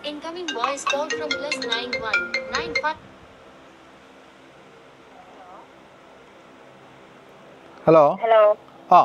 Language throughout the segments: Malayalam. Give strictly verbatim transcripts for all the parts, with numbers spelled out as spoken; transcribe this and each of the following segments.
Incoming voice call from plus nine one nine five. Hello hello ആ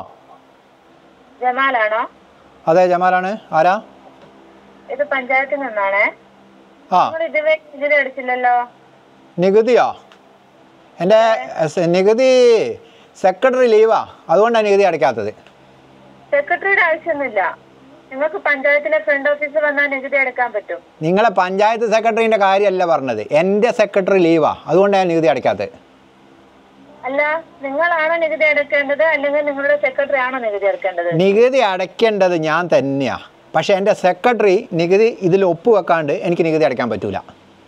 ജമാലാണോ? അതെ ജമാലാണ്. ആരാ? ഇത് പഞ്ചായത്തിൽ നിന്നാണ്. ആ ഇതുവരെ നികുതി അടിച്ചില്ലല്ലോ. നികുതിയോ? എൻ്റെ നികുതി സെക്രട്ടറി ലീവാ, അതുകൊണ്ടാണ് നികുതി അടയ്ക്കാത്തത്. സെക്രട്ടറിയുടെ ആവശ്യമൊന്നുമില്ല. നിങ്ങൾക്ക് പഞ്ചായത്തിലെ ഫ്രണ്ട് ഓഫീസിൽ വന്നാൽ നികുതി അടയ്ക്കാൻ പറ്റും. നിങ്ങളെ പഞ്ചായത്ത് സെക്രട്ടറിൻ്റെ കാര്യമല്ല പറഞ്ഞത്, എൻ്റെ സെക്രട്ടറി ലീവാ, അതുകൊണ്ടാണ് നികുതി അടയ്ക്കാത്തത്. അല്ല, നിങ്ങളാണോ നികുതി അടയ്ക്കേണ്ടത് അല്ലെങ്കിൽ നിങ്ങളുടെ സെക്രട്ടറി ആണോ നികുതി അടയ്ക്കേണ്ടത്? നികുതി അടയ്ക്കേണ്ടത് ഞാൻ തന്നെയാണ്. പക്ഷെ എൻ്റെ സെക്രട്ടറി നികുതി ഇതിൽ ഒപ്പുവെക്കാണ്ട് എനിക്ക് നികുതി അടയ്ക്കാൻ പറ്റൂല.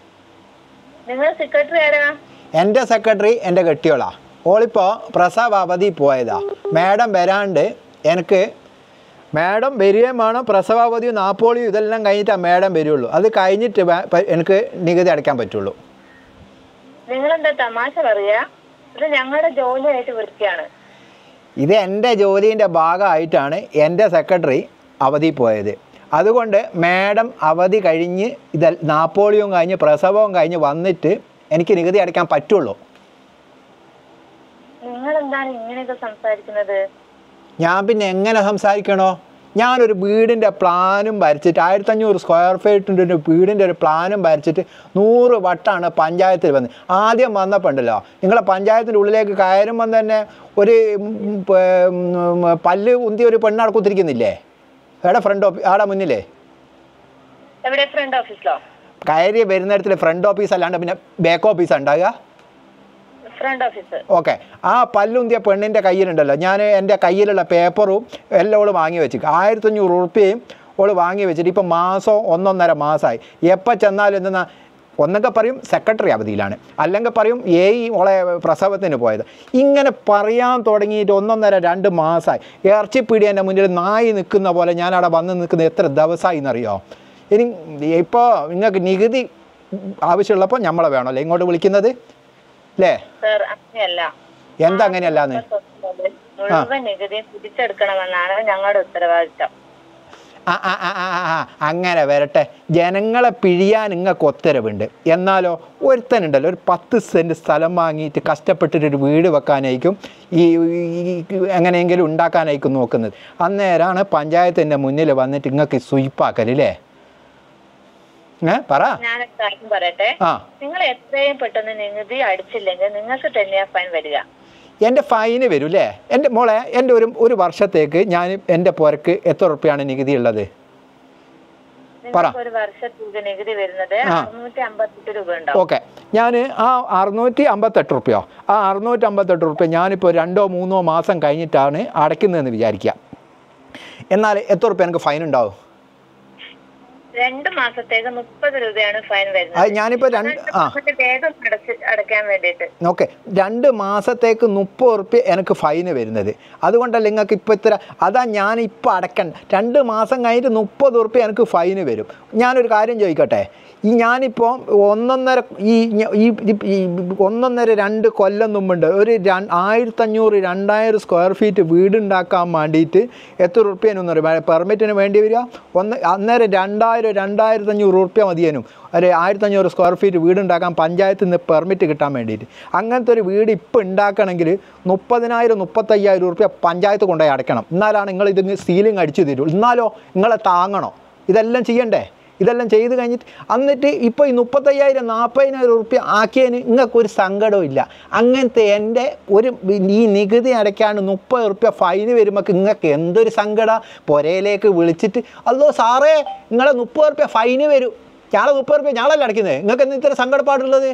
നിങ്ങൾ സെക്രട്ടറി ആരാ? എൻ്റെ സെക്രട്ടറി എൻ്റെ കെട്ടിയോളാ. ഓളിപ്പോൾ പ്രസവ അവധി പോയതാ. മാഡം വരാണ്ട് എനിക്ക് മാഡം വരികയും വേണം. പ്രസവാവധിയും നാപ്പോളിയും ഇതെല്ലാം കഴിഞ്ഞിട്ടാണ് മാഡം വരുള്ളൂ. അത് കഴിഞ്ഞിട്ട് എനിക്ക് നികുതി അടയ്ക്കാൻ പറ്റുള്ളൂ. നിങ്ങളെന്താ തമാശ പറയാ? ഇത് ഞങ്ങളുടെ ജോലിയായിട്ട് വിളിക്കുകയാണ്. ഇത് എൻ്റെ ജോലീൻ്റെ ഭാഗമായിട്ടാണ് എൻ്റെ സെക്രട്ടറി അവധി പോയത്. അതുകൊണ്ട് മാഡം അവധി കഴിഞ്ഞ് ഇത് നാപ്പോളിയും കഴിഞ്ഞ് പ്രസവവും കഴിഞ്ഞ് വന്നിട്ട് എനിക്ക് നികുതി അടയ്ക്കാൻ പറ്റുള്ളൂ. നിങ്ങളെന്താണ് ഇങ്ങനെയൊക്കെ സംസാരിക്കുന്നത്? ഞാൻ പിന്നെ എങ്ങനെ സംസാരിക്കണോ? ഞാനൊരു വീടിൻ്റെ പ്ലാനും വരച്ചിട്ട് ആയിരത്തഞ്ഞൂറ് സ്ക്വയർ ഫീറ്റിൻ്റെ ഒരു വീടിൻ്റെ ഒരു പ്ലാനും വരച്ചിട്ട് നൂറ് വട്ടമാണ് പഞ്ചായത്തിൽ വന്നത്. ആദ്യം വന്നപ്പോൾ ഉണ്ടല്ലോ, നിങ്ങളെ പഞ്ചായത്തിൻ്റെ ഉള്ളിലേക്ക് കയറുമ്പം തന്നെ ഒരു പല്ല് ഉന്തി ഒരു പെണ്ണാടെ കുത്തിരിക്കുന്നില്ലേ? എവിടെ ഫ്രണ്ട് ഓഫീസ്? ആടെ മുന്നിലേ എവിടെ ഫ്രണ്ട് ഓഫീസിലോ? കയറി വരുന്നിടത്തിൽ ഫ്രണ്ട് ഓഫീസ് അല്ലാണ്ട് പിന്നെ ബാക്ക് ഓഫീസ് ഉണ്ടാകുക. Front office. ഓക്കെ. ആ പല്ലുന്തിയ പെണ്ണിൻ്റെ കയ്യിലുണ്ടല്ലോ, ഞാൻ എൻ്റെ കയ്യിലുള്ള പേപ്പറും എല്ലാം ഓള് വാങ്ങി വെച്ചു. ആയിരത്തഞ്ഞൂറ് ഉറുപ്പ്യയും ഓള് വാങ്ങി വെച്ചിട്ട് ഇപ്പം മാസം ഒന്നൊന്നര മാസമായി. എപ്പോൾ ചെന്നാലും എന്തെന്നാ ഒന്നൊക്കെ പറയും സെക്രട്ടറി അവധിയിലാണ്, അല്ലെങ്കിൽ പറയും ഏയ് ഓളെ പ്രസവത്തിന് പോയത്. ഇങ്ങനെ പറയാൻ തുടങ്ങിയിട്ട് ഒന്നൊന്നര രണ്ട് മാസമായി. ഇറച്ചിപ്പീടിയൻ്റെ മുന്നിൽ നായി നിൽക്കുന്ന പോലെ ഞാനവിടെ വന്ന് നിൽക്കുന്നത് എത്ര ദിവസമായി എന്നറിയോ? ഇനി ഇപ്പോൾ നിങ്ങൾക്ക് നികുതി ആവശ്യമുള്ളപ്പോൾ നമ്മളെ വേണമല്ലേ ഇങ്ങോട്ട് വിളിക്കുന്നത് അല്ലേ? എന്താ അങ്ങനെയല്ലാന്ന്? മുഴുവൻ നികുതി തിരിച്ചെടുക്കണമെന്നാണ് ഞങ്ങളുടെ ഉത്തരവാദിത്തം. ആ ആ ആ ആ അങ്ങനെ വരട്ടെ. ജനങ്ങളെ പിഴിയാൻ നിങ്ങൾക്ക് ഉത്തരവുണ്ട്. എന്നാലോ ഒരുത്തനുണ്ടല്ലോ ഒരു പത്ത് സെൻറ്റ് സ്ഥലം വാങ്ങിയിട്ട് കഷ്ടപ്പെട്ടിട്ടൊരു വീട് വെക്കാനായിരിക്കും ഈ എങ്ങനെയെങ്കിലും ഉണ്ടാക്കാനായിരിക്കും നോക്കുന്നത്. അന്നേരമാണ് പഞ്ചായത്തിൻ്റെ മുന്നിൽ വന്നിട്ട് നിങ്ങൾക്ക് സ്വീപ്പാക്കലല്ലേ? ഏ പറ. ഞാനൊരു കാര്യം പറയട്ടെ. നിങ്ങൾ എത്രയും പെട്ടെന്ന് നികുതി അടിച്ചില്ലെങ്കിൽ നിങ്ങൾക്ക് തന്നെയാ ഫൈൻ വരിക. എൻ്റെ ഫൈന് വരും അല്ലേ? എൻ്റെ മോളെ, എൻ്റെ ഒരു ഒരു വർഷത്തേക്ക് ഞാൻ എൻ്റെ പുരക്ക് എത്ര ഉറുപ്പ്യാണ് നികുതി ഉള്ളത്? പറ. ഒരു വർഷത്തേക്ക് നികുതി വരുന്നത് അറുന്നൂറ്റി അമ്പത്തെട്ട് രൂപ ഉണ്ടാവും. ഓക്കെ. ഞാൻ ആ അറുന്നൂറ്റി അമ്പത്തെട്ട് റുപ്യോ ആ അറുന്നൂറ്റി അമ്പത്തെട്ട് റുപ്യ ഞാനിപ്പോൾ രണ്ടോ മൂന്നോ മാസം കഴിഞ്ഞിട്ടാണ് അടയ്ക്കുന്നതെന്ന് വിചാരിക്കുക. എന്നാൽ എത്ര റുപ്യ എനിക്ക് ഫൈൻ ഉണ്ടാവും? രണ്ട് മാസത്തേക്ക് മുപ്പത് രൂപയാണ് ഫൈൻ വരുന്നത്. അത് ഞാനിപ്പോൾ രണ്ട് ആ വേഗം അടയ്ക്കാൻ വേണ്ടിയിട്ട്. ഓക്കെ. രണ്ട് മാസത്തേക്ക് മുപ്പത് റുപ്യ എനിക്ക് ഫൈന് വരുന്നത്. അതുകൊണ്ടല്ല നിങ്ങൾക്ക് ഇപ്പോൾ ഇത്ര. അതാ ഞാനിപ്പോൾ അടയ്ക്കണ്ട. രണ്ട് മാസം കഴിഞ്ഞിട്ട് മുപ്പത് റുപ്യ എനിക്ക് ഫൈന് വരും. ഞാനൊരു കാര്യം ചോദിക്കട്ടെ, ഈ ഞാനിപ്പോൾ ഒന്നൊന്നര ഈ ഈ ഒന്നൊന്നര രണ്ട് കൊല്ലം മുമ്പുണ്ട് ഒരു ആയിരത്തഞ്ഞൂറ് രണ്ടായിരം സ്ക്വയർ ഫീറ്റ് വീടുണ്ടാക്കാൻ വേണ്ടിയിട്ട് എത്ര റുപ്യേനൊന്നും അറിയാം പെർമിറ്റിന് വേണ്ടി വരിക? ഒന്ന് അന്നേരം രണ്ടായിരം രണ്ടായിരത്തഞ്ഞൂറ് റുപ്യ മതിയേനും ഒരു ആയിരത്തഞ്ഞൂറ് സ്ക്വയർ ഫീറ്റ് വീടുണ്ടാക്കാൻ പഞ്ചായത്തിൽ നിന്ന് പെർമിറ്റ് കിട്ടാൻ വേണ്ടിയിട്ട്. അങ്ങനത്തെ ഒരു വീട് ഇപ്പോൾ ഉണ്ടാക്കണമെങ്കിൽ മുപ്പതിനായിരം മുപ്പത്തയ്യായിരം റുപ്യ പഞ്ചായത്ത് കൊണ്ടുപോയി അടയ്ക്കണം. എന്നാലാണ് നിങ്ങൾ ഇത് സീലിംഗ് അടിച്ചു തരൂ. എന്നാലോ നിങ്ങളെ താങ്ങണോ? ഇതെല്ലാം ചെയ്യണ്ടേ? ഇതെല്ലാം ചെയ്ത് കഴിഞ്ഞിട്ട് എന്നിട്ട് ഇപ്പോൾ ഈ മുപ്പത്തയ്യായിരം നാൽപ്പതിനായിരം റുപ്യ ആക്കിയതിന് നിങ്ങൾക്കൊരു സങ്കടവും ഇല്ല. അങ്ങനത്തെ എൻ്റെ ഒരു ഈ നികുതി അടയ്ക്കാണ്ട് മുപ്പത് റുപ്യ ഫൈന് വരുമ്പോൾ നിങ്ങൾക്ക് എന്തൊരു സങ്കടം. പുരയിലേക്ക് വിളിച്ചിട്ട് അല്ലോ സാറേ നിങ്ങളെ മുപ്പത് റുപ്യ ഫൈന് വരും, ഞാളെ മുപ്പത് റുപ്യ ഞാളല്ല അടയ്ക്കുന്നത്, നിങ്ങൾക്ക് എന്താ ഇത്ര സങ്കടപ്പാടുള്ളത്?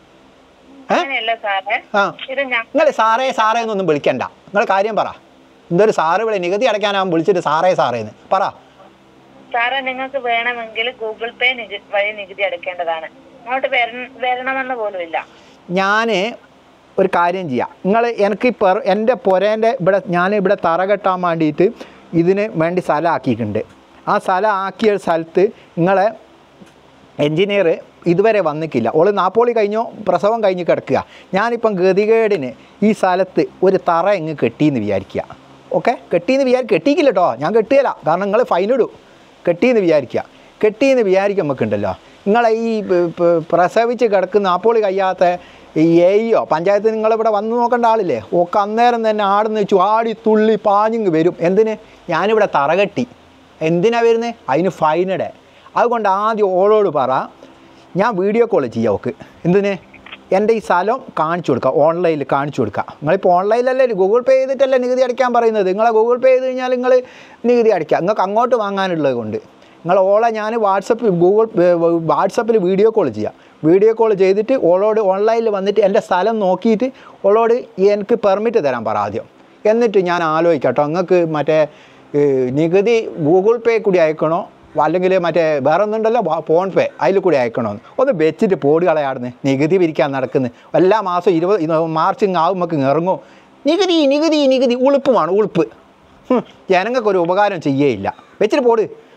ഏ ആ നിങ്ങൾ സാറേ സാറേ എന്നൊന്നും വിളിക്കണ്ട. നിങ്ങൾ കാര്യം പറ. എന്തൊരു സാറ് വിളി നികുതി അടയ്ക്കാനാകുമ്പോൾ വിളിച്ചിട്ട് സാറേ സാറേന്ന് പറ. സാറേ നിങ്ങൾക്ക് വേണമെങ്കിൽ ഗൂഗിൾ പേ വഴി നികുതി അടയ്ക്കേണ്ടതാണ്. അങ്ങോട്ട് വരണമെന്ന് പോലും ഇല്ല. ഞാൻ ഒരു കാര്യം ചെയ്യാം. നിങ്ങൾ എനിക്ക് പെർ എൻ്റെ പുരേൻ്റെ ഇവിടെ ഞാൻ ഇവിടെ തറ കെട്ടാൻ വേണ്ടിയിട്ട് ഇതിന് വേണ്ടി സ്ഥലം ആക്കിയിട്ടുണ്ട്. ആ സ്ഥലം ആക്കിയ സ്ഥലത്ത് നിങ്ങളെ എൻജിനീയർ ഇതുവരെ വന്നിട്ടില്ല. ഓള് നാപ്പോളി കഴിഞ്ഞോ പ്രസവം കഴിഞ്ഞ് കിടക്കുക. ഞാനിപ്പം ഗതികേടിന് ഈ സ്ഥലത്ത് ഒരു തറ എങ്ങ് കെട്ടിയെന്ന് വിചാരിക്കുക. ഓക്കെ, കെട്ടിയെന്ന് വിചാരിക്കുക. കെട്ടിയിക്കില്ല കേട്ടോ, ഞാൻ കെട്ടിയല്ല, കാരണം നിങ്ങൾ ഫൈനിടും. കെട്ടിയെന്ന് വിചാരിക്കുക. കെട്ടിയെന്ന് വിചാരിക്കാൻ നമുക്കുണ്ടല്ലോ. നിങ്ങളെ ഈ പ്രസവിച്ച് കിടക്കുന്ന അപ്പോൾ കഴിയാത്ത ഈ എയ്യോ പഞ്ചായത്ത് നിങ്ങളിവിടെ വന്ന് നോക്കേണ്ട ആളില്ലേ, ഒക്കെ അന്നേരം തന്നെ ആടുന്ന് വെച്ചു ആടി തുള്ളി പാഞ്ഞിങ് വരും. എന്തിന്? ഞാനിവിടെ തറകെട്ടി. എന്തിനാണ് വരുന്നത്? അതിന് ഫൈനിടെ. അതുകൊണ്ട് ആദ്യം ഓളോട് പറ, ഞാൻ വീഡിയോ കോൾ ചെയ്യാം ഓക്ക്. എന്തിന്? എൻ്റെ ഈ സ്ഥലം കാണിച്ചു കൊടുക്കുക, ഓൺലൈനിൽ കാണിച്ചു കൊടുക്കുക. നിങ്ങളിപ്പോൾ ഓൺലൈനിലല്ലേ ഗൂഗിൾ പേ ചെയ്തിട്ടല്ലേ നികുതി അടയ്ക്കാൻ പറയുന്നത്. നിങ്ങളെ ഗൂഗിൾ പേ ചെയ്ത് കഴിഞ്ഞാൽ നിങ്ങൾ നികുതി അടയ്ക്കുക. നിങ്ങൾക്ക് അങ്ങോട്ട് വാങ്ങാനുള്ളത് കൊണ്ട് നിങ്ങൾ ഓളെ ഞാൻ വാട്സപ്പ് ഗൂഗിൾ വാട്സപ്പിൽ വീഡിയോ കോൾ ചെയ്യാം. വീഡിയോ കോൾ ചെയ്തിട്ട് ഓളോട് ഓൺലൈനിൽ വന്നിട്ട് എൻ്റെ സ്ഥലം നോക്കിയിട്ട് ഓളോട് എനിക്ക് പെർമിറ്റ് തരാൻ പറ ആദ്യം. എന്നിട്ട് ഞാൻ ആലോചിക്കാം കേട്ടോ, നിങ്ങൾക്ക് മറ്റേ നികുതി ഗൂഗിൾ പേ കൂടി അയക്കണോ അല്ലെങ്കിൽ മറ്റേ വേറെ ഒന്നുണ്ടല്ലോ ഫോൺ പേ അതിൽ കൂടി അയക്കണമെന്ന്. ഒന്ന് വെച്ചിട്ട് പോടി കളയാടുന്ന് നികുതി പിരിക്കാൻ നടക്കുന്നു. എല്ലാ മാസം ഇരുപത് മാർച്ച് ആവും നമുക്ക് ഇറങ്ങും. നികുതി നികുതി നികുതി ഉളുപ്പുമാണ് ഉളുപ്പ്. ജനങ്ങൾക്കൊരു ഉപകാരം ചെയ്യേയില്ല. വെച്ചിട്ട് പോട്.